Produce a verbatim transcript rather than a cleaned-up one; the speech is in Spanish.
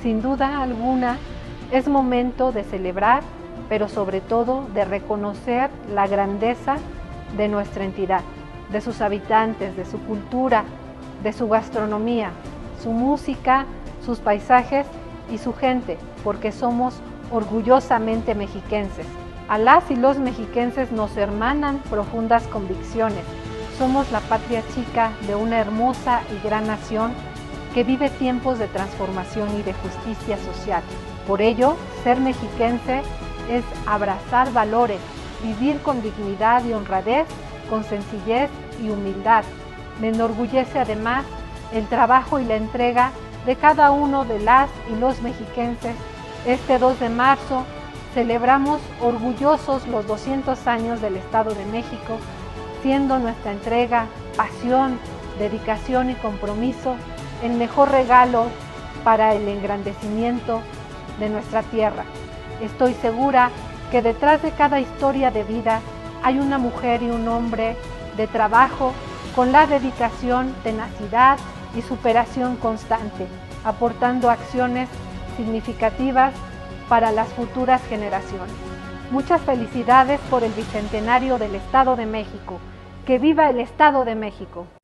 Sin duda alguna, es momento de celebrar, pero sobre todo de reconocer la grandeza de nuestra entidad, de sus habitantes, de su cultura, de su gastronomía, su música, sus paisajes y su gente, porque somos orgullosamente mexiquenses. A las y los mexiquenses nos hermanan profundas convicciones. Somos la patria chica de una hermosa y gran nación que vive tiempos de transformación y de justicia social. Por ello, ser mexiquense es abrazar valores, vivir con dignidad y honradez, con sencillez y humildad. Me enorgullece además el trabajo y la entrega de cada uno de las y los mexiquenses. Este dos de marzo celebramos orgullosos los doscientos años del Estado de México, siendo nuestra entrega, pasión, dedicación y compromiso el mejor regalo para el engrandecimiento de nuestra tierra. Estoy segura que detrás de cada historia de vida hay una mujer y un hombre de trabajo con la dedicación, tenacidad y superación constante, aportando acciones significativas para las futuras generaciones. Muchas felicidades por el Bicentenario del Estado de México. ¡Que viva el Estado de México!